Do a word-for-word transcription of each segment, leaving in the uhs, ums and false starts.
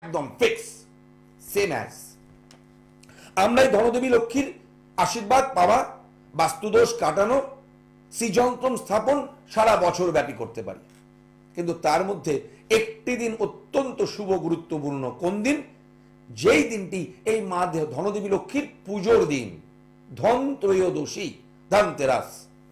একদম fix, same as আমরাই ধনদেবী লক্ষ্মীর আশীর্বাদ পাওয়া, বাস্তুদোষ কাটানো, শ্রীযন্ত্রম স্থাপন সারা বছর ব্যাপী করতে পারি। কিন্তু তার মধ্যে একটি দিন অত্যন্ত শুভ গুরুত্বপূর্ণ। কোন দিন? যেই দিনটি এই মা ধনদেবী লক্ষ্মীর পুজোর দিন, ধন ত্রয়োদশী, ধনতেরাস।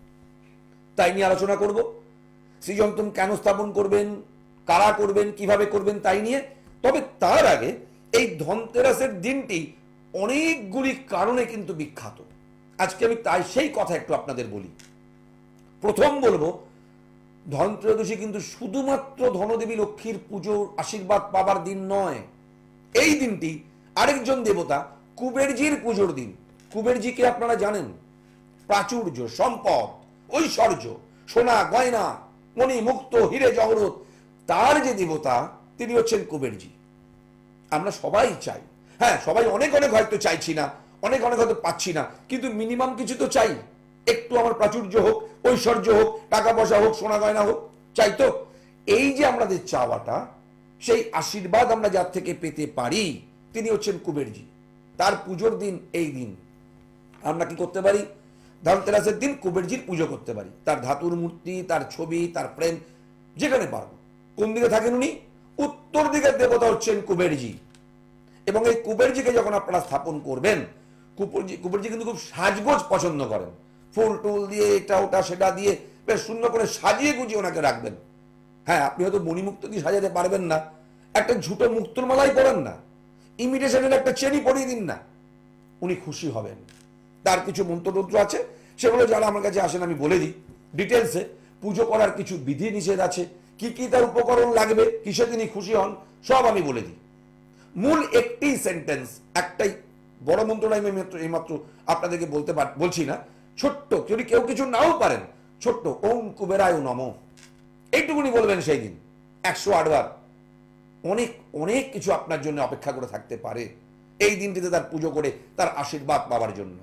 তাই নিয়ে আলোচনা করব। শ্রীযন্ত্রম কেন স্থাপন করবেন, কারা করবেন, কিভাবে করবেন তাই নিয়ে। তবে তার আগে এই ধনতেরাসের দিনটি অনেকগুলি কারণে কিন্তু বিখ্যাত। আজকে আমি তাই সেই কথা একটু আপনাদের বলি। প্রথম বলবো, ধনত্রয়োদশী কিন্তু শুধুমাত্র ধনদেবী লক্ষ্মীর পুজোর আশীর্বাদ পাবার দিন নয়। এই দিনটি আরেকজন দেবতা কুবেরজির পুজোর দিন। কুবেরজিকে আপনারা জানেন, প্রাচুর্য, সম্পদ, ঐশ্বর্য, সোনা গয়না, মণি মুক্ত, হিরে জহরত, তার যে দেবতা তিনি হচ্ছেন কুবেরজি। আমরা সবাই চাই, হ্যাঁ সবাই অনেক অনেক হয়তো চাইছি না, অনেক অনেক হয়তো পাচ্ছি না, কিন্তু মিনিমাম কিছু তো চাই। একটু আমার প্রাচুর্য হোক, ঐশ্বর্য হোক, টাকা পয়সা হোক, সোনা গয়না হোক, চাই তো। এই যে আমাদের চাওয়াটা, সেই আশীর্বাদ আমরা যার থেকে পেতে পারি তিনি হচ্ছেন কুবেরজি। তার পুজোর দিন এই দিন। আমরা কি করতে পারি? ধনতেরাসের দিন কুবেরজির পুজো করতে পারি। তার ধাতুর মূর্তি, তার ছবি, তার প্রেম, যেখানে পারবো। কোন দিকে থাকেন উনি? উত্তর দিকের দেবতা হচ্ছেন কুবেরজি। এবং এই কুবেরজিকে যখন আপনারা স্থাপন করবেন, কুবেরজি কুবেরজি কিন্তু খুব সাজগোজ পছন্দ করেন। ফুল টুল দিয়ে, এটা ওটা সেটা দিয়ে বেশ সুন্দর করে সাজিয়ে গুজিয়ে ওনাকে রাখবেন। হ্যাঁ, আপনি হয়তো মণিমুক্ত দিয়ে সাজাতে পারবেন না, একটা ঝুটো মুক্তোর মালাই পরেন না, ইমিটেশনের একটা চেনি পরিয়ে দিন না, উনি খুশি হবেন। তার কিছু মন্ত্রতন্ত্র আছে, সেগুলো যারা আমার কাছে আসেন আমি বলে দিই ডিটেলসে। পুজো করার কিছু বিধি নিষেধ আছে, কি কি তার উপকরণ লাগবে, কিসে তিনি খুশি হন, সব আমি বলে দিই। মূল একটি সেন্টেন্স, একটাই বড় মন্ত্রটা আমি এইমাত্র আপনাদেরকে বলতে বলছি না, ছোট্ট, যদি কেউ কিছু নাও পারেন, ছোট্ট ওম কুবেরায় নমঃ, এইটুকুনি বলবেন সেই দিন একশো আট বার। অনেক অনেক কিছু আপনার জন্য অপেক্ষা করে থাকতে পারে এই দিনটিতে তার পুজো করে তার আশীর্বাদ পাওয়ার জন্য।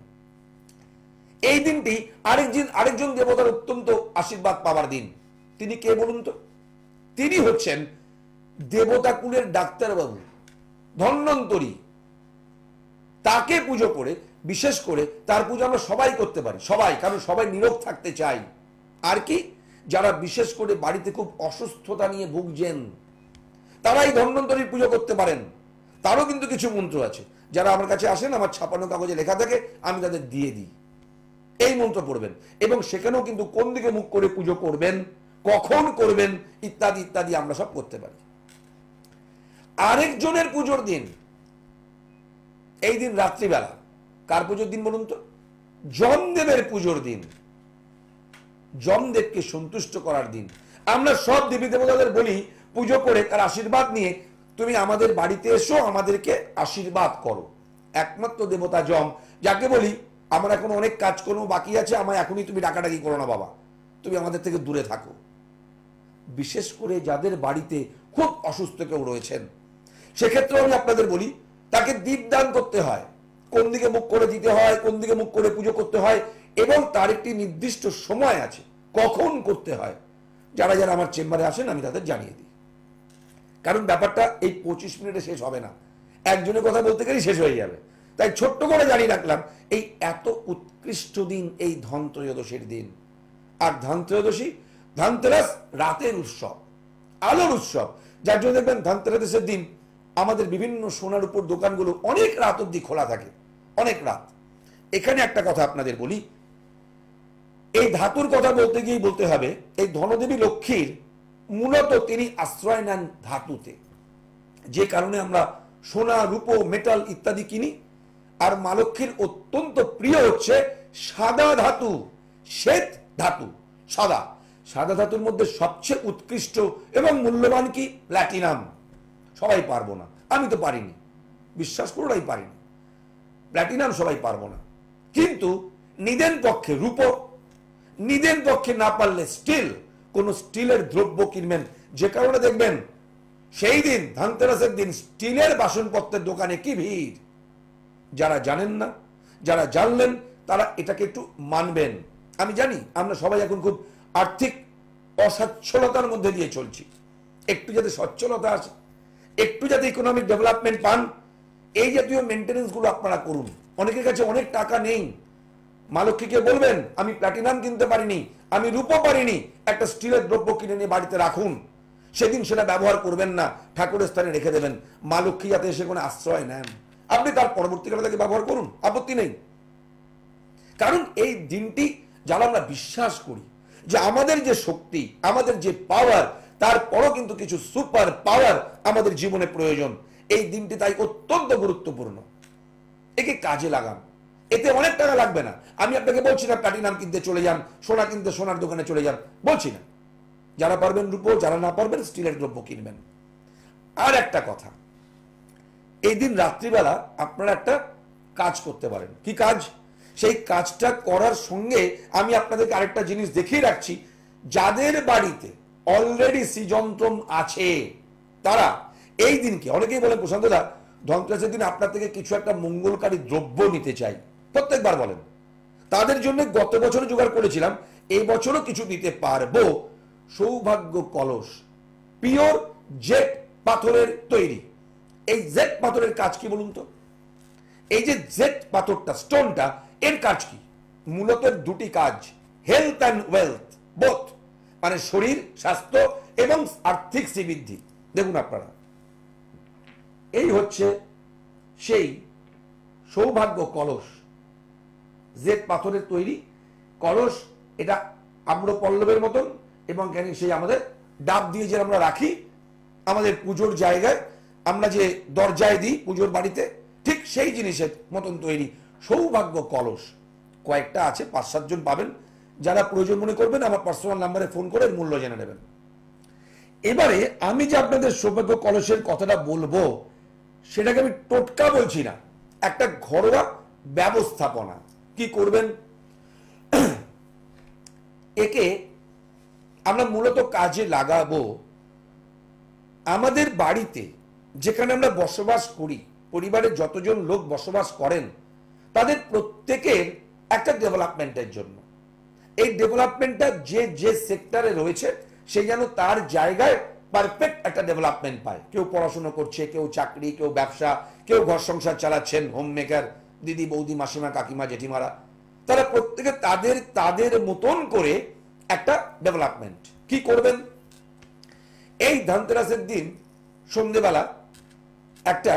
এই দিনটি আরেকজন আরেকজন দেবতার অত্যন্ত আশীর্বাদ পাওয়ার দিন। তিনি কে বলুন তো? তিনি হচ্ছেন দেবতা কুলের ডাক্তারবাবু ধন্বন্তরী। তাকে পুজো করে, বিশেষ করে তার পুজো আমরা সবাই করতে পারি, সবাই, কারণ সবাই নিরোগ থাকতে চাই। আর কি, যারা বিশেষ করে বাড়িতে খুব অসুস্থতা নিয়ে ভুগছেন তারা এই ধন্বন্তরীর পুজো করতে পারেন। তারও কিন্তু কিছু মন্ত্র আছে, যারা আমার কাছে আসেন আমার ছাপানো কাগজে লেখা থাকে, আমি তাদের দিয়ে দিই। এই মন্ত্র পড়বেন এবং সেখানেও কিন্তু কোন দিকে মুখ করে পুজো করবেন, কখন করবেন, ইত্যাদি ইত্যাদি আমরা সব করতে পারি। আরেকজনের পুজোর দিন এই দিন রাত্রিবেলা। কার পুজোর দিন বলুন তো? যমদেবের পুজোর দিন, যমদেবকে সন্তুষ্ট করার দিন। আমরা সব দেবী দেবতাদের বলি পুজো করে তার আশীর্বাদ নিয়ে তুমি আমাদের বাড়িতে এসো, আমাদেরকে আশীর্বাদ করো। একমাত্র দেবতা যম, যাকে বলি আমার এখন অনেক কাজকর্ম বাকি আছে, আমায় এখনই তুমি ডাকাডাকি করো না বাবা, তুমি আমাদের থেকে দূরে থাকো। বিশেষ করে যাদের বাড়িতে খুব অসুস্থ কেউ রয়েছেন, সেক্ষেত্রে আমি আপনাদের বলি তাকে দীপদান করতে হয়। কোন দিকে মুখ করে দিতে হয়, কোন দিকে মুখ করে পুজো করতে হয়, এবং তার একটি নির্দিষ্ট সময় আছে কখন করতে হয়। যারা যারা আমার চেম্বারে আসেন আমি তাদের জানিয়ে দিই, কারণ ব্যাপারটা এই পঁচিশ মিনিটে শেষ হবে না, একজনের কথা বলতে গেলেই শেষ হয়ে যাবে। তাই ছোট্ট করে জানিয়ে রাখলাম এই এত উৎকৃষ্ট দিন এই ধনত্রয়োদশীর দিন। আর ধনত্রয়োদশী, ধনতেরাস রাতের উৎসব, আলোর উৎসব, যার জন্য দেখবেন ধনতেরাসের দিন আমাদের বিভিন্ন সোনার উপর দোকানগুলো অনেক রাত অব্দি খোলা থাকে, অনেক রাত। এখানে একটা কথা আপনাদের বলি, এই ধাতুর কথা বলতে গিয়ে বলতে হবে এই ধনদেবী লক্ষ্মীর মূলত তিনি আশ্রয় নেন ধাতুতে, যে কারণে আমরা সোনা, রূপো, মেটাল ইত্যাদি কিনি। আর মা লক্ষ্মীর অত্যন্ত প্রিয় হচ্ছে সাদা ধাতু, শ্বেত ধাতু, সাদা। সাদা ধাতুর মধ্যে সবচেয়ে উৎকৃষ্ট এবং মূল্যবান কি? প্ল্যাটিনাম। সবাই পারবো না, আমি তো পারিনি, বিশ্বাস করোই পারিনি, প্ল্যাটিনাম সবাই পারবো না। কিন্তু নিদেন পক্ষে রূপো, নিদেন পক্ষে না পারলে স্টিল, কোন স্টিলের দ্রব্য কিনবেন, যে কারণে দেখবেন সেই দিন ধনতেরাসের দিন স্টিলের বাসনপত্রের দোকানে কি ভিড়। যারা জানেন না, যারা জানলেন তারা এটাকে একটু মানবেন। আমি জানি আমরা সবাই এখন খুব আর্থিক অসচ্ছলতার মধ্যে দিয়ে চলছি, একটু যাতে সচ্ছলতা আসে, একটু যাতে ইকোনমিক ডেভেলপমেন্ট পান, এই জাতীয় মেনটেনেন্স গুলো আপনারা করুন। অনেকের কাছে অনেক টাকা নেই, মা লক্ষ্মীকে বলবেন আমি প্ল্যাটিনাম কিনতে পারিনি, আমি রূপো পারিনি, একটা স্টিলের দ্রব্য কিনে নিয়ে বাড়িতে রাখুন, সেদিন সেটা ব্যবহার করবেন না, ঠাকুরের স্থানে রেখে দেবেন, মা লক্ষ্মী যাতে এসে কোনো আশ্রয় নেন, আপনি তার পরবর্তীকালে তাকে ব্যবহার করুন, আপত্তি নেই। কারণ এই দিনটি যারা আমরা বিশ্বাস করি যে আমাদের যে শক্তি, আমাদের যে পাওয়ার, তারপরও কিন্তু কিছু সুপার পাওয়ার আমাদের জীবনে প্রয়োজন, এই দিনটি তাই অত্যন্ত গুরুত্বপূর্ণ। একে কাজে লাগান, এতে অনেক টাকা লাগবে না। আমি আপনাকে বলছি না প্ল্যাটিনাম কিনতে চলে যান, সোনা কিনতে সোনার দোকানে চলে যান, বলছি না। যারা পারবেন রূপো, যারা না পারবেন স্টিলের দ্রব্য কিনবেন। আর একটা কথা, এই দিন রাত্রিবেলা আপনারা একটা কাজ করতে পারেন। কি কাজ? সেই কাজটা করার সঙ্গে আমি আপনাদেরকে আরেকটা জিনিস দেখিয়ে রাখছি, যাদের বাড়িতে অলরেডি শ্রীযন্ত্রম আছে তারা এই দিনকে, অনেকেই বলেন প্রশান্তদা ধনতেরাসের দিন আপনার থেকে কিছু একটা মঙ্গলকারী দ্রব্য নিতে চাই, প্রত্যেকবার বলেন। তাদের জন্য গত বছর জোগাড় করেছিলাম, এই বছরও কিছু দিতে পারবো। সৌভাগ্য কলস, পিওর জেট পাথরের তৈরি। এই জেট পাথরের কাজ কি বলুন তো? এই যে জেট পাথরটা, স্টোনটা, এর কাজ কি? মূলত দুটি কাজ, হেলথ অ্যান্ড ওয়েলথ বোথ, মানে শরীর স্বাস্থ্য এবং আর্থিক শ্রীবৃদ্ধি। দেখুন আপনারা, এই হচ্ছে সেই সৌভাগ্য কলস, জেট পাথরের তৈরি কলস। এটা আম্রপল্লবের মতন, এবং কেন সেই আমাদের ডাব দিয়ে যে আমরা রাখি আমাদের পুজোর জায়গায়, আমরা যে দরজায় দিই পুজোর বাড়িতে, ঠিক সেই জিনিসের মতন তৈরি সৌভাগ্য কলস। কয়েকটা আছে, পাঁচ সাতজন পাবেন। যারা প্রয়োজন মনে করবেন আমার পার্সোনাল নাম্বারে ফোন করে মূল্য জেনে নেবেন। এবারে আমি যে আপনাদের সৌভাগ্য কলসের কথাটা বলবো, সেটাকে আমি টোটকা বলছি না, একটা ঘরোয়া ব্যবস্থাপনা। কি করবেন? একে আমরা মূলত কাজে লাগাবো আমাদের বাড়িতে, যেখানে আমরা বসবাস করি, পরিবারের যতজন লোক বসবাস করেন তাদের প্রত্যেকের একটা ডেভেলপমেন্টের জন্য। এই ডেভেলপমেন্টটা যে যে সেক্টরে রয়েছে সে যেন তার জায়গায় পারফেক্ট একটা ডেভেলপমেন্ট পায়। কেউ পড়াশোনা করছে, কেউ চাকরি, কেউ ব্যবসা, কেউ ঘর সংসার চালাচ্ছেন, হোম মেকার, দিদি বৌদি মাসিমা কাকিমা জেঠিমারা, তারা প্রত্যেকে তাদের তাদের মতন করে একটা ডেভেলপমেন্ট। কি করবেন? এই ধনতেরাসের দিন সন্ধ্যেবেলা একটা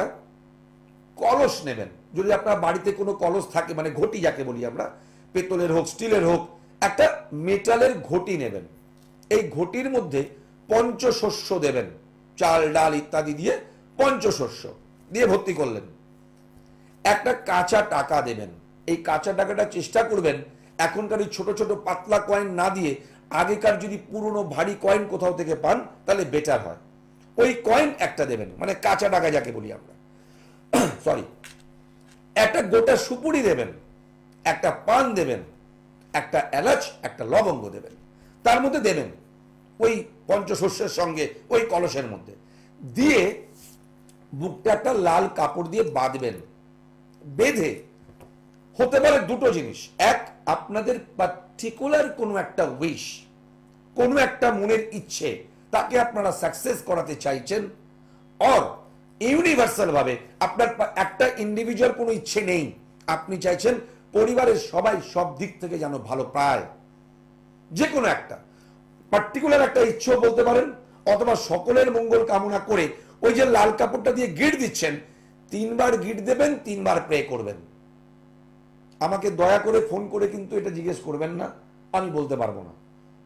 কলস নেবেন। যদি আপনার বাড়িতে কোনো কলস থাকে, মানে ঘটি যাকে বলি আমরা, পেতলের হোক স্টিলের হোক, একটা মেটালের ঘটি নেবেন। এই ঘটির মধ্যে পঞ্চশস্য দেবেন, চাল ডাল ইত্যাদি দিয়ে পঞ্চশস্য দিয়ে ভর্তি করলেন। একটা কাঁচা টাকা দেবেন। এই কাঁচা টাকাটা চেষ্টা করবেন এখনকার এই ছোট ছোট পাতলা কয়েন না দিয়ে, আগেকার যদি পুরনো ভারী কয়েন কোথাও থেকে পান তাহলে বেটার হয়, ওই কয়েন একটা দেবেন, মানে কাঁচা টাকা যাকে বলি আমরা, সরি। একটা গোটা সুপুরি দেবেন, একটা পান দেবেন, একটা এলাচ, একটা লবঙ্গ দেবেন, তার মধ্যে দেবেন ওই পঞ্চশস্যের সঙ্গে ওই কলসের মধ্যে দিয়ে বুকটা একটা লাল কাপড় দিয়ে বাঁধবেন। বেঁধে হতে পারে দুটো জিনিস, এক আপনাদের পার্টিকুলার কোনো একটা উইশ, কোনো একটা মনের ইচ্ছে, তাকে আপনারা সাকসেস করাতে চাইছেন, অর ইউনিভার্সাল ভাবে আপনার একটা ইন্ডিভিজুয়াল কোনো ইচ্ছে নেই, আপনি চাইছেন পরিবারের সবাই সব দিক থেকে যেন ভালো পায়, যে কোনো একটা পার্টিকুলার একটা ইচ্ছেও বলতে পারেন, অথবা সকলের মঙ্গল কামনা করে ওই যে লাল কাপড়টা দিয়ে গিট দিচ্ছেন, তিনবার গিট দেবেন, তিনবার প্রে করবেন। আমাকে দয়া করে ফোন করে কিন্তু এটা জিজ্ঞেস করবেন না, আমি বলতে পারবো না।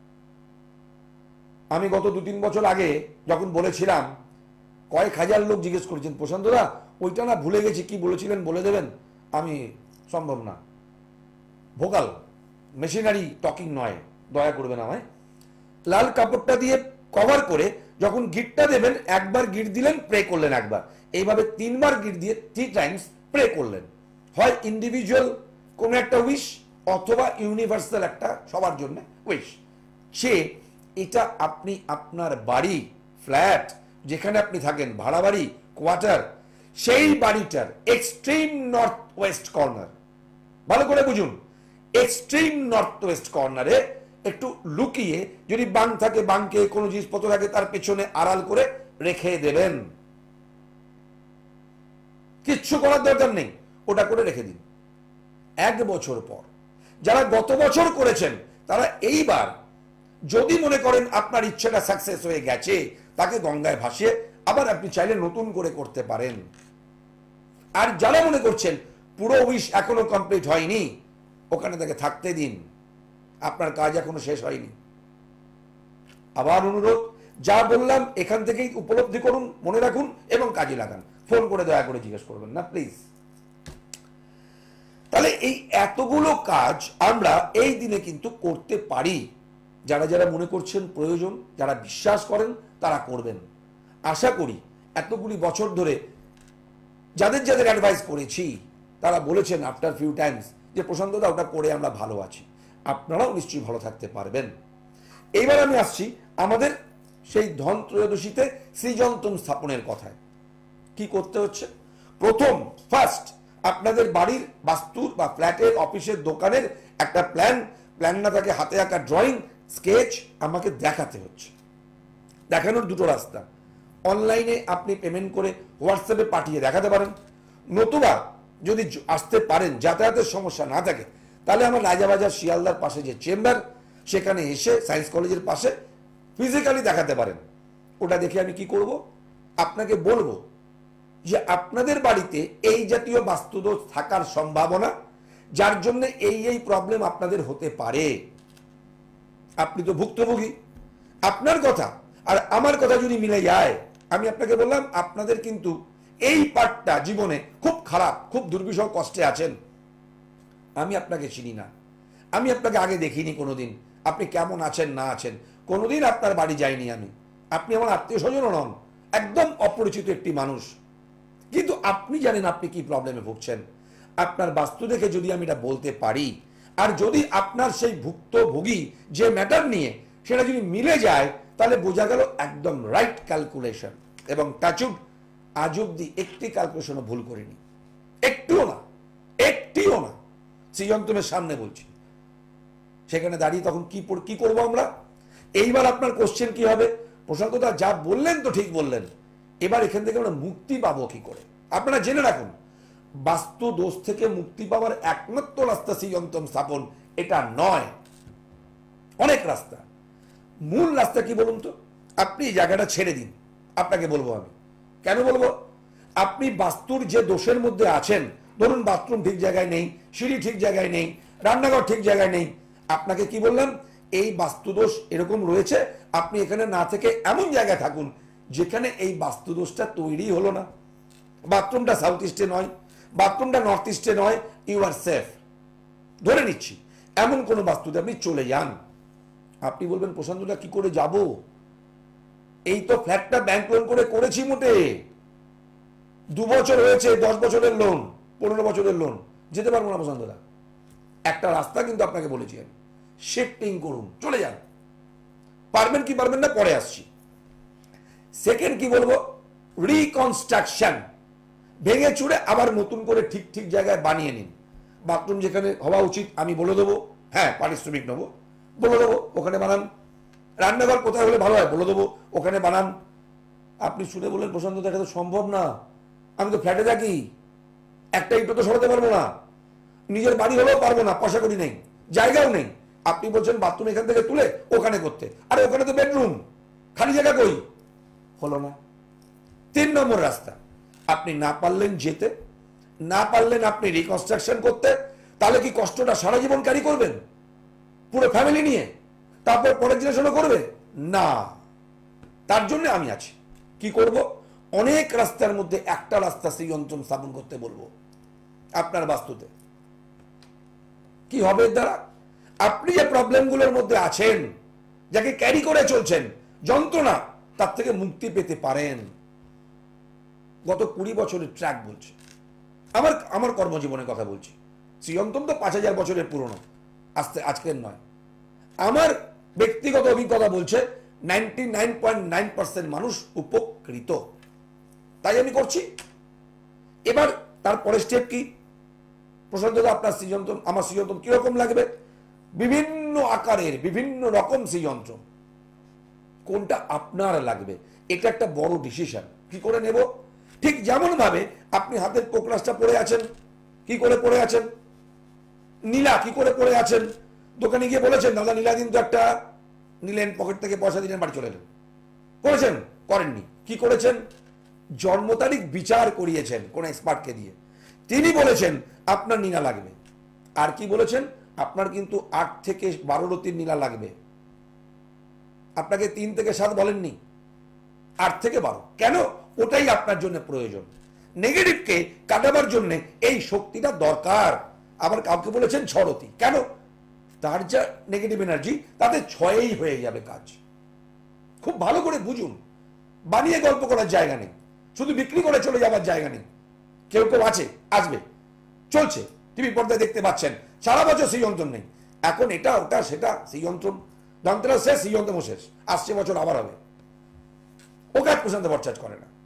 আমি গত দু তিন বছর আগে যখন বলেছিলাম, কয়েক হাজার লোক জিজ্ঞেস করেছেন, প্রশান্তদা ওইটা না ভুলে গেছি, কি বলেছিলেন বলে দেবেন? আমি সম্ভব না, ভোকাল মেশিনারি টকিং নয়, দয়া করবেন আমায়। লাল কাপড়টা দিয়ে কভার করে যখন গিটটা দেবেন, একবার গিট দিলেন, প্রে করলেন একবার, এইভাবে তিনবার গিট দিয়ে থ্রি টাইমস প্রে করলেন। হয় ইন্ডিভিজুয়াল কোনো একটা উইশ, অথবা ইউনিভার্সাল একটা সবার জন্য উইশ। সে এটা আপনি আপনার বাড়ি, ফ্ল্যাট, যেখানে আপনি থাকেন, ভাড়া বাড়ি, কোয়ার্টার, সেই বাড়িটার এক্সট্রিম নর্থ ওয়েস্ট কর্নার, ভালো করে বুঝুন, এক্সট্রিম নর্থ ওয়েস্ট কর্নারে একটু লুকিয়ে, যদি বাং থাকে বাংকে, কোনো জিনিসপত্র থাকে তার পেছনে আড়াল করে রেখে দেবেন। কিচ্ছু করার দরকার নেই, ওটা করে রেখে দিন। এক বছর পর যারা গত বছর করেছেন তারা এইবার যদি মনে করেন আপনার ইচ্ছাটা সাকসেস হয়ে গেছে, তাকে গঙ্গায় ভাসিয়ে আবার আপনি চাইলে নতুন করে করতে পারেন। আর যারা মনে করছেন পুরো উইশ এখনো কমপ্লিট হয়নি, ওখানে তাকে থাকতে দিন, আপনার কাজ এখনো শেষ হয়নি। আবার অনুরোধ, যা বললাম এখান থেকেই উপলব্ধি করুন, মনে রাখুন এবং কাজে লাগান। ফোন করে দয়া করে জিজ্ঞেস করবেন না প্লিজ। তাহলে এই এতগুলো কাজ আমরা এই দিনে কিন্তু করতে পারি। যারা যারা মনে করছেন প্রয়োজন, যারা বিশ্বাস করেন তারা করবেন। আশা করি এতগুলি বছর ধরে যাদের যাদের অ্যাডভাইস করেছি তারা বলেছেন আফটার ফিউ টাইমস যে প্রশান্ত দা ওটা করে আমরা ভালো আছি। আপনারাও নিশ্চয়ই ভালো থাকতে পারবেন। এইবার আমি আসছি আমাদের সেই ধন ত্রয়োদশীতে সৃজনতম স্থাপনের কথায়। কি করতে হচ্ছে? প্রথম ফার্স্ট আপনাদের বাড়ির বাস্তুর বা ফ্ল্যাটের, অফিসের, দোকানের একটা প্ল্যান, প্ল্যান না থাকে হাতে আঁকা ড্রয়িং, স্কেচ আমাকে দেখাতে হচ্ছে। দেখানোর দুটো রাস্তা, অনলাইনে আপনি পেমেন্ট করে হোয়াটসঅ্যাপে পাঠিয়ে দেখাতে পারেন, নতুবা যদি আসতে পারেন, যাতায়াতের সমস্যা না থাকে, তাহলে আমার রাজাবাজার শিয়ালদার পাশে যে চেম্বার, সেখানে এসে সায়েন্স কলেজের পাশে ফিজিক্যালি দেখাতে পারেন। ওটা দেখে আমি কি করব? আপনাকে বলবো যে আপনাদের বাড়িতে এই জাতীয় বাস্তুদোষ থাকার সম্ভাবনা, যার জন্য এই এই প্রবলেম আপনাদের হতে পারে। আপনি তো ভুক্তভোগী, আপনার কথা আর আমার কথা যদি মিলে যায়, আমি আপনাকে বললাম আপনাদের কিন্তু এই পার্টটা জীবনে খুব খারাপ, খুব দুর্বিষহ কষ্টে আছেন। আমি আপনাকে চিনি না, আমি আপনাকে আগে দেখিনি কোনোদিন, আপনি কেমন আছেন না আছেন কোনোদিন আপনার বাড়ি যাইনি আমি, আপনি আমার আত্মীয় স্বজনও নন, একদম অপরিচিত একটি মানুষ। কিন্তু আপনি জানেন আপনি কি প্রবলেমে ভুগছেন। আপনার বাস্তু দেখে যদি আমি এটা বলতে পারি, আর যদি আপনার সেই ভুক্তভোগী যে ম্যাটার নিয়ে সেটা যদি মিলে যায়, তাহলে বোঝা গেল একদম রাইট ক্যালকুলেশন। এবং টাচুড আজ অব্দি একটি ক্যালকুলেশনও ভুল করিনি, একটিও না, একটিও না। সৃজনতমের সামনে বলছি, সেখানে দাঁড়িয়ে তখন কি কি করবো আমরা? এইবার আপনার কোশ্চেন কি হবে? প্রশান্ত দা যা বললেন তো ঠিক বললেন, এবার এখান থেকে আমরা মুক্তি পাবো কি করে? আপনারা জেনে রাখুন, বাস্তু দোষ থেকে মুক্তি পাওয়ার একমাত্র রাস্তা সৃজনতম স্থাপন এটা নয়, অনেক রাস্তা। মূল রাস্তা কি বলুন তো? আপনি এই জায়গাটা ছেড়ে দিন। আপনাকে বলবো আমি কেন বলবো, আপনি বাস্তুর যে দোষের মধ্যে আছেন, ধরুন বাথরুম ঠিক জায়গায় নেই, সিঁড়ি ঠিক জায়গায় নেই, রান্নাঘর ঠিক জায়গায় নেই, আপনাকে কি বললাম, এই বাস্তুদোষ এরকম রয়েছে, আপনি এখানে না থেকে এমন জায়গায় থাকুন যেখানে এই বাস্তুদোষটা তৈরি হলো না। বাথরুমটা সাউথ ইস্টে নয়, বাথরুমটা নর্থ ইস্টে নয়, ইউ আর সেফ। ধরে নিচ্ছি এমন কোন বাস্তুতে আপনি চলে যান। আপনি বলবেন প্রশান্তটা কি করে যাব? এই তো ফ্ল্যাটটা ব্যাংক লোন করে করেছি, মোটে দু বছর হয়েছে, দশ বছরের লোন, পনেরো বছরের লোন, যেতে পারবো না প্রশান্তদা। একটা রাস্তা কিন্তু আপনাকে বলেছি আমি, শিফটিং করুন, চলে যান। পারবেন কি পারবেন না পরে আসছি। সেকেন্ড কি বলবো, রিকনস্ট্রাকশন, ভেঙে চুড়ে আবার নতুন করে ঠিক ঠিক জায়গায় বানিয়ে নিন। বাথরুম যেখানে হওয়া উচিত আমি বলে দেবো, হ্যাঁ পারিশ্রমিক নেবো, বলে দেবো ওখানে বানান। রান্নাঘর কোথায় হলে ভালো হয় বলে দেবো, ওখানে বানান। আপনি শুনে বললেন প্রশান্ত এটা তো সম্ভব না, আমি তো ফ্ল্যাটে থাকি, একটা ইটও তো সরাতে পারবো না, নিজের বাড়ি হলেও পারবো না, পয়সা করি নেই, জায়গাও নেই। আপনি বলছেন বাথরুম এখান থেকে তুলে ওখানে করতে, আরে ওখানে তো বেডরুম, খালি জায়গা কই? হলো না। তিন নম্বর রাস্তা, আপনি না পারলেন যেতে, না পারলেন আপনি রিকনস্ট্রাকশন করতে, তাহলে কি কষ্টটা সারা জীবন ক্যারি করবেন পুরো ফ্যামিলি নিয়ে? তারপর পরের জেনারেশনও করবে না। তার জন্য আমি আছি। কি করব? অনেক রাস্তার মধ্যে একটা রাস্তা সৃজনতম স্থাপন করতে বলবো আপনার বাস্তুতে। কি হবে এর দ্বারা? আপনি যে প্রবলেমগুলোর মধ্যে আছেন, যাকে ক্যারি করে চলছেন, যন্ত্রণা, তার থেকে মুক্তি পেতে পারেন। গত কুড়ি বছরের ট্র্যাক বলছে, আমার আমার কর্মজীবনের কথা বলছি। সৃজনতম তো পাঁচ হাজার বছরের পুরনো, আজকে আজকের নয়। আমার ব্যক্তিগত অভিজ্ঞতা বলছে ninety nine point nine percent মানুষ উপকৃত, তাই আমি করছি। এবার তারপরে স্টেপ কি? প্রশান্ত দা আপনার সৃজনতম, আমার সৃজনতম কিরকম লাগবে? বিভিন্ন আকারের, বিভিন্ন রকম সৃজনতম, কোনটা আপনার লাগবে এটা একটা বড় ডিসিশন। কি করে নেব? ঠিক যেমন ভাবে আপনি হাতের পোকরাসটা পড়ে আছেন, কি করে পড়ে আছেন? নীলা কি করে পড়ে আছেন? দোকানে গিয়ে বলেছেন দাদা নীলা দিন তো একটা, নিলেন, পকেট থেকে পয়সা দিলেন, বাড়ি চলে এলেন। করেছেন? করেননি। কি করেছেন? জন্ম তারিখ বিচার করিয়েছেন কোন এক্সপার্টকে দিয়ে, তিনি বলেছেন আপনার নীলা লাগবে। আর কি বলেছেন? আপনার কিন্তু আট থেকে বারো রতির নীলা লাগবে। আপনাকে তিন থেকে সাত বলেননি, আট থেকে বারো। কেন? ওটাই আপনার জন্য প্রয়োজন। নেগেটিভকে কাটাবার জন্য এই শক্তিটা দরকার। আবার কাউকে বলেছেন ছরতি, কেন? তার যা নেগেটিভ এনার্জি তাতে ছয়েই হয়ে যাবে কাজ। খুব ভালো করে বুঝুন, বানিয়ে গল্প করার জায়গা নেই, শুধু বিক্রি করে চলে যাওয়ার জায়গা নেই। কেউ কেউ আছে, আসবে, চলছে, টিভি পর্দায় দেখতে পাচ্ছেন, সারা বছর সেই যন্ত্রণ নেই। এখন এটা ওটা সেটা, সেই যন্ত্রণ, যন্ত্রণা শেষ, সেই যন্ত্রণ শেষ, আসছে বছর আবার হবে। ওকে এক প্রশান্ত ভরচার্জ করে না,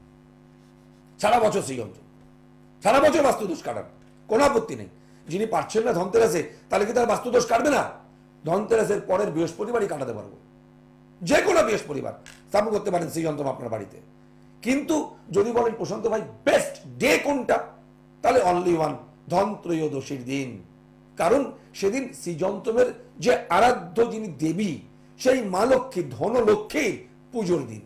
সারা বছর সেই যন্ত্রণ, সারা বছর বাস্তুদোষ কাটান, কোনো আপত্তি নেই। যিনি পারছেন না ধনতেরাসে, তাহলে কি তার বাস্তুদোষ কাটবে না? ধনতেরাসের পরের বৃহস্পতিবারই কাটাতে পারবো, যে কোনো বৃহস্পতিবার স্থাপন করতে পারেন সেই যন্ত্র আপনার বাড়িতে। কিন্তু যদি বলেন প্রশান্ত ভাই বেস্ট ডে কোনটা, তাহলে অনলি ওয়ান, ধনত্রয়োদশীর দিন। কারণ সেদিন শ্রীযন্ত্রমের যে আরাধ্য যিনি দেবী, সেই মা লক্ষ্মী, ধনলক্ষ্মী পুজোর দিন।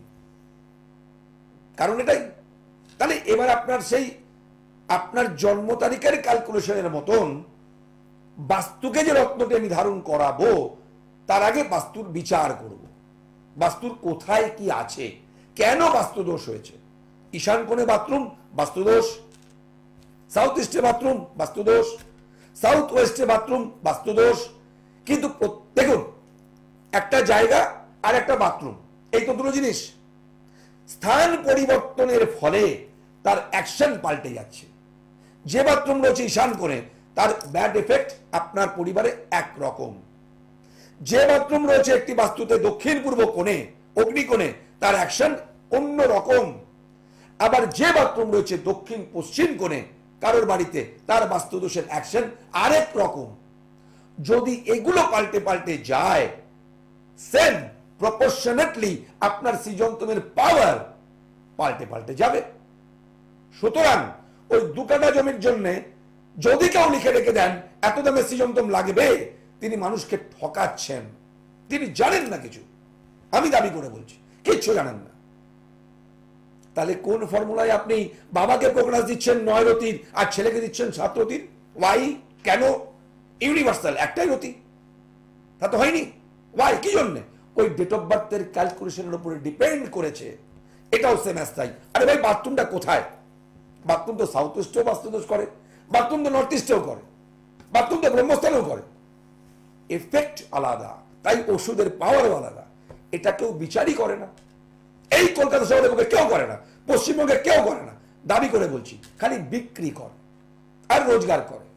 কারণ এটাই। তাহলে এবার আপনার সেই আপনার জন্ম তারিখের ক্যালকুলেশনের মতন বাস্তুকে যে রত্নটি আমি ধারণ করাবো, তার আগে বাস্তুর বিচার করব, বাস্তুর কোথায় কি আছে, কেন বাস্তুদোষ হয়েছে। ঈশান কোণে বাথরুম, বাস্তুদোষ। সাউথ ইস্টে বাথরুম, বাস্তুদোষ। সাউথ ওয়েস্টে বাথরুম, বাস্তুদোষ। কিন্তু দেখুন, একটা জায়গা আর একটা বাথরুম, এই তো দুটো জিনিস। স্থান পরিবর্তনের ফলে তার অ্যাকশন পাল্টে যাচ্ছে। যে বাথরুম রয়েছে ঈশান কোণে, তার ব্যাড এফেক্ট আপনার পরিবারে একরকম। যে বাথরুম রয়েছে একটি বাস্তুতে দক্ষিণ পূর্ব কোণে, অগ্নিকোণে, তার অ্যাকশন অন্য রকম। আবার যে বাথরুম রয়েছে দক্ষিণ পশ্চিম কোণে কারোর বাড়িতে, তার বাস্তুদোষের অ্যাকশন আরেক রকম। যদি এগুলো পাল্টে পাল্টে যায়, সেম প্রপোর্শনেটলি আপনার শ্রীযন্ত্রমের পাওয়ার পাল্টে পাল্টে যাবে। সুতরাং ওই দু কাঠা জমির জন্য যদি কেউ লিখে রেখে দেন এত দামে শ্রীযন্ত্রম লাগবে, তিনি মানুষকে ঠকাচ্ছেন, তিনি জানেন না কিছু। আমি দাবি করে বলছি, কিচ্ছু জানেন না। তাহলে কোন ফর্মুলায় আপনি বাবাকে প্রকাশ দিচ্ছেন নয় রতির আর ছেলেকে দিচ্ছেন সাত রতির? ওয়াই? কেন? ইউনিভার্সাল একটাই রতি, তা তো হয়নি। ওয়াই? কি জন্য? ওই ডেট অফ বার্থের ক্যালকুলেশনের উপরে ডিপেন্ড করেছে। এটাও সেম অ্যাস্তাই। আরে ভাই, বাথরুমটা কোথায়? বাথরুম তো সাউথ ইস্টেও বাস্তুদোষ করে, বাথরুম তো নর্থ ইস্টেও করে, বাথরুম তো ব্রহ্মস্থানেও করে। এফেক্ট আলাদা, তাই ওষুধের পাওয়ারও আলাদা। এটা কেউ বিচারই করে না। এই কলকাতা শহরে কেউ করে না, পশ্চিমবঙ্গে কেউ করে না। দাবি করে বলছি, খালি বিক্রি করে আর রোজগার করে।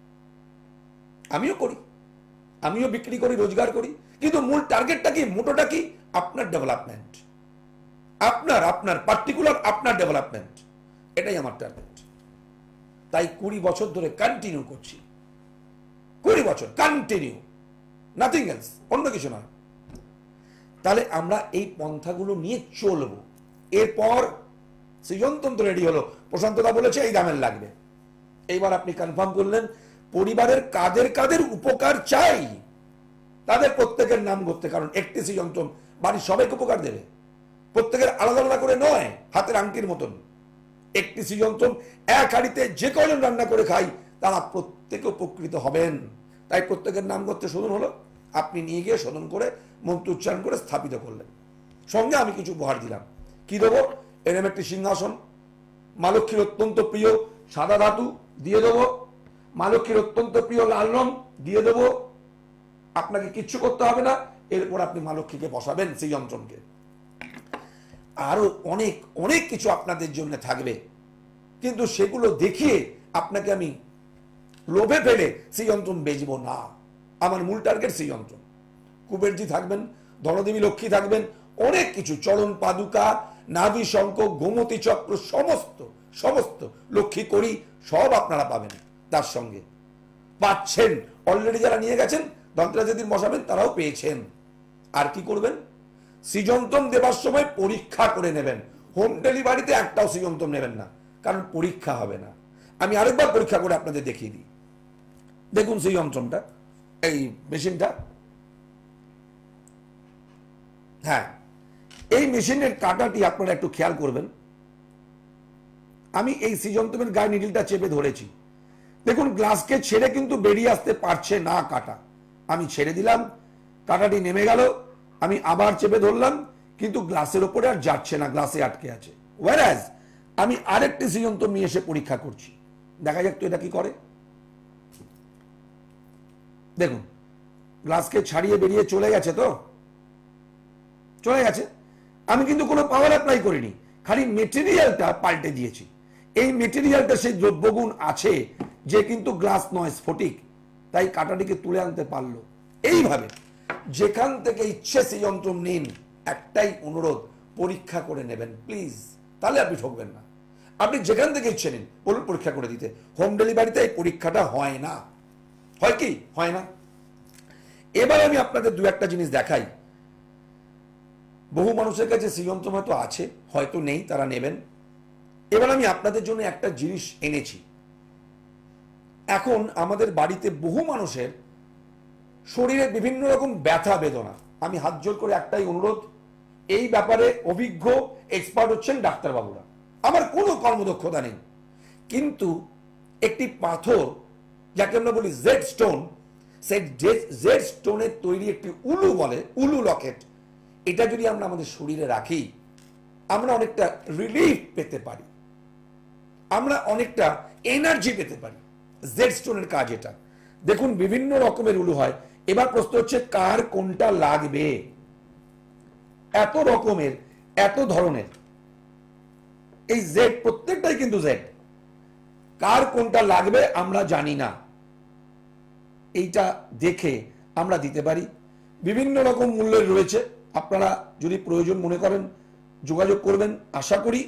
আমিও করি, আমিও বিক্রি করি, রোজগার করি, কিন্তু মূল টার্গেটটা কি, মোটোটা কি? আপনার ডেভেলপমেন্ট, আপনার আপনার পার্টিকুলার আপনার ডেভেলপমেন্ট, এটাই আমার টার্গেট। তাই কুড়ি বছর ধরে কন্টিনিউ করছি, কুড়ি বছর কন্টিনিউ, নাথিং এলস, অন্য কিছু নয়। তাহলে আমরা এই পন্থাগুলো নিয়ে চলব। এরপর সৃজনতন্ত্র রেডি হলো, প্রশান্তদা বলেছে এই দামের লাগবে। এইবার আপনি কনফার্ম করলেন পরিবারের কাদের কাদের উপকার চাই, তাদের প্রত্যেকের নাম করতে। কারণ একটি সৃজনতন্ত্র বাড়ির সবাইকে উপকার দেবে, প্রত্যেকের আলাদা আলাদা করে নয়, হাতের আংটির মতন। একটি সৃজনতন্ত্র এক হাঁড়িতে যে কজন রান্না করে খাই তারা প্রত্যেকে উপকৃত হবেন। তাই প্রত্যেকের নাম করতে শোধন হলো, আপনি নিয়ে গিয়ে শোধন করে মন্ত্র উচ্চারণ করে স্থাপিত করলেন। সঙ্গে আমি কিছু উপহার দিলাম। কি দেবো? এরম একটি সিংহাসন, মা লক্ষ্মীর অত্যন্ত প্রিয় সাদা ধাতু দিয়ে দেবো, মা লক্ষ্মীর অত্যন্ত প্রিয় লাল রং দিয়ে দেবো। আপনাকে কিচ্ছু করতে হবে না, এরপর আপনি মা লক্ষ্মীকে বসাবেন সেই যন্ত্রকে। আরো অনেক অনেক কিছু আপনাদের জন্য থাকবে, কিন্তু সেগুলো দেখিয়ে আপনাকে আমি লোভে ফেলে সেই যন্ত্র বেচবো না। আমার মূল টার্গেট সেই যন্ত্র। কুবেরজি থাকবেন, ধনদেবী লক্ষ্মী থাকবেন, অনেক কিছু, চরণ পাদুকা, নাভি শঙ্খ, গোমতী চক্র, সমস্ত সমস্ত লক্ষ্মী করি সব আপনারা পাবেন। তার সঙ্গে পাচ্ছেন অলরেডি, যারা নিয়ে গেছেন ধনতেরাস যেদিন বসাবেন তারাও পেয়েছেন। আর কি করবেন? সৃজন্তম দেবার সময় পরীক্ষা করে নেবেন। হোম ডেলিভারিতে একটাও সৃজন্তম নেবেন না, কারণ পরীক্ষা হবে না। আমি আরেকবার পরীক্ষা করে আপনাদের দেখিয়ে দিই। দেখুন সেই যন্ত্রটা, এই মেশিনটা, হ্যাঁ এই মেশিনের কাঁটাটি আপনারা একটু খেয়াল করবেন। আমি এই সি যন্ত্রের গায়ে নিডলটা চেপে ধরেছি, দেখুন গ্লাসকে ছেড়ে কিন্তু বেরিয়ে আসতে পারছে না কাঁটা। আমি ছেড়ে দিলাম, কাঁটাটি নেমে গেল, আমি আবার চেপে ধরলাম, কিন্তু গ্লাসের ওপরে আর যাচ্ছে না, গ্লাসে আটকে আছে। ওয়ারাজ আমি আরেকটি সি যন্ত্র নিয়ে এসে পরীক্ষা করছি, দেখা যাক তো এটা কি করে। দেখুন গ্লাসকে ছাড়িয়ে বেরিয়ে চলে গেছে, তো চলে গেছে। আমি কিন্তু কোনো পাওয়ার অ্যাপ্লাই করিনি, খালি মেটেরিয়ালটা পাল্টে দিয়েছি। এই মেটেরিয়ালটা সেই দ্রব্যগুণ আছে যে কিন্তু গ্লাস নয়, স্ফটিক, তাই কাঁটাটিকে তুলে আনতে পারলো। এইভাবে যেখান থেকে ইচ্ছে সেই যন্ত্র নিন, একটাই অনুরোধ, পরীক্ষা করে নেবেন প্লিজ, তাহলে আপনি ঠকবেন না। আপনি যেখান থেকে ইচ্ছে নিন, বলুন পরীক্ষা করে দিতে। হোম ডেলিভারিতে এই পরীক্ষাটা হয় না। হয় কি? হয় না। এবার আমি আপনাদের দু একটা জিনিস দেখাই। বহু মানুষের কাছে সেই যন্ত্র হয়তো আছে, হয়তো নেই, তারা নেবেন। এবার আমি আপনাদের জন্য একটা জিনিস এনেছি। এখন আমাদের বাড়িতে বহু মানুষের শরীরে বিভিন্ন রকম ব্যথা বেদনা। আমি হাত জোর করে একটাই অনুরোধ, এই ব্যাপারে অভিজ্ঞ এক্সপার্ট হচ্ছেন ডাক্তারবাবুরা, আমার কোনো কর্মদক্ষতা নেই, কিন্তু একটি পাথর যাকে আমরা বলি জেড স্টোন, সেই জেড স্টোনের তৈরি একটি উলু বলে, উলু লকেট, এটা যদি আমরা আমাদের শরীরে রাখি, আমরা অনেকটা রিলিফ পেতে পারি, আমরা অনেকটা এনার্জি পেতে পারি। জেড স্টোনের কাজ এটা। দেখুন বিভিন্ন রকমের উলু হয়। এবার প্রশ্ন হচ্ছে কার কোনটা লাগবে। এত রকমের, এত ধরনের, এই জেড প্রত্যেকটাই কিন্তু জেড। কার কোনটা লাগবে আমরা জানি না, এইটা দেখে আমরা দিতে পারি। বিভিন্ন রকম মূল্যের রয়েছে, আপনারা যদি প্রয়োজন মনে করেন যোগাযোগ করবেন। আশা করি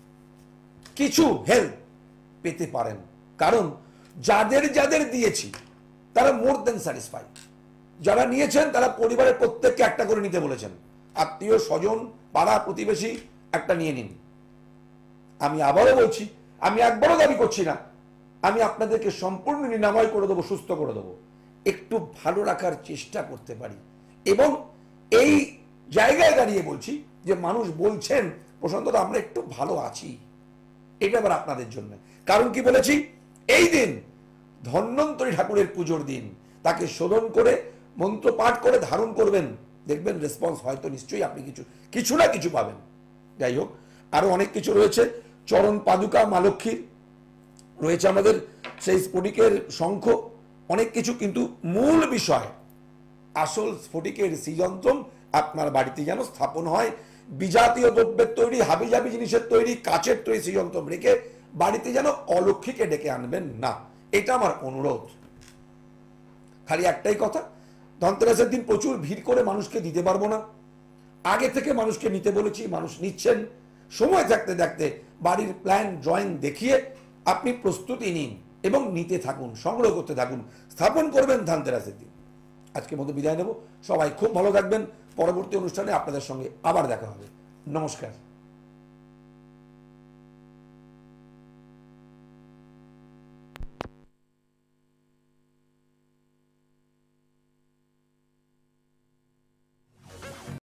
কিছু হেল্প পেতে পারেন, কারণ যাদের যাদের দিয়েছি তারা মোর দেন স্যাটিসফাইড। যারা নিয়েছেন তারা পরিবারের প্রত্যেককে একটা করে নিতে বলেছেন, আত্মীয় স্বজন পাড়া প্রতিবেশী একটা নিয়ে নিন। আমি আবারও বলছি, আমি একবারও দাবি করছি না, আমি আপনাদেরকে সম্পূর্ণ নিরাময় করে দেবো, সুস্থ করে দেবো। একটু ভালো রাখার চেষ্টা করতে পারি, এবং এই জায়গায় দাঁড়িয়ে বলছি যে মানুষ বলছেন প্রশান্ত আমরা একটু ভালো আছি, এটা আবার আপনাদের জন্য। কারণ কি বলেছি, এই দিন ধন্বন্তরী ঠাকুরের পুজোর দিন, তাকে শোধন করে মন্ত্র পাঠ করে ধারণ করবেন, দেখবেন রেসপন্স হয়তো নিশ্চয়ই আপনি কিছু কিছু না কিছু পাবেন। যাই হোক, আরো অনেক কিছু রয়েছে। চরণ পাদুকা মা লক্ষ্মীর রয়েছে, আমাদের সেই স্ফটিকের শঙ্খ, অনেক কিছু। কিন্তু মূল বিষয় আসল স্ফটিকের শ্রীযন্ত্রম আপনার বাড়িতে যেন স্থাপন হয়। বিজাতীয় দ্রব্যের তৈরি, হাবিজাবি জিনিসের তৈরি, কাচের তৈরি শ্রীযন্ত্রম রেখে বাড়িতে যেন অলক্ষীকে ডেকে আনবেন না, এটা আমার অনুরোধ। খালি একটাই কথা, ধনতেরাসের দিন প্রচুর ভিড় করে মানুষকে দিতে পারবো না, আগে থেকে মানুষকে নিতে বলেছি, মানুষ নিচ্ছেন। সময় থাকতে থাকতে বাড়ির প্ল্যান ড্রয়িং দেখিয়ে আপনি প্রস্তুতি নিন এবং নিতে থাকুন, সংগ্রহ করতে থাকুন, স্থাপন করবেন ধনতেরাসের দিন। আজকের মতো বিদায় নেব, সবাই খুব ভালো থাকবেন। পরবর্তী অনুষ্ঠানে আপনাদের সঙ্গে আবার দেখা হবে। নমস্কার।